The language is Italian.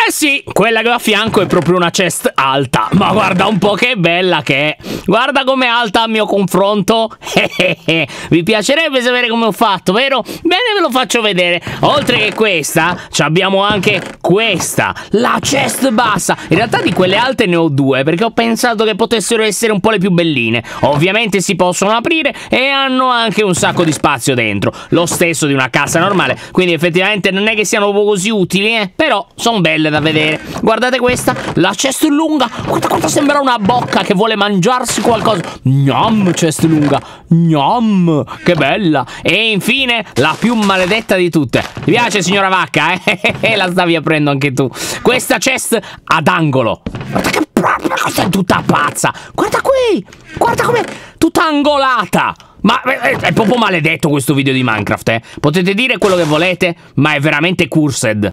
Eh sì, quella che ho a fianco è proprio una chest alta. Ma guarda un po' che bella che è. Guarda com'è alta a mio confronto. Vi piacerebbe sapere come ho fatto, vero? Bene, ve lo faccio vedere. Oltre che questa, abbiamo anche questa, la chest bassa. In realtà di quelle alte ne ho due, perché ho pensato che potessero essere un po' le più belline. Ovviamente si possono aprire e hanno anche un sacco di spazio dentro. Lo stesso di una casa normale. Quindi effettivamente non è che siano proprio così utili, però sono belle da vedere. Guardate questa, la chest lunga. Guarda quanto sembra una bocca che vuole mangiarsi qualcosa. Gnam, chest lunga. Gnam, che bella. E infine la più maledetta di tutte. Ti piace, signora vacca? La stavi aprendo anche tu. Questa chest ad angolo. Guarda che questa è tutta pazza. Guarda qui. Guarda com'è tutta angolata. Ma è proprio maledetto questo video di Minecraft, eh. Potete dire quello che volete, ma è veramente cursed.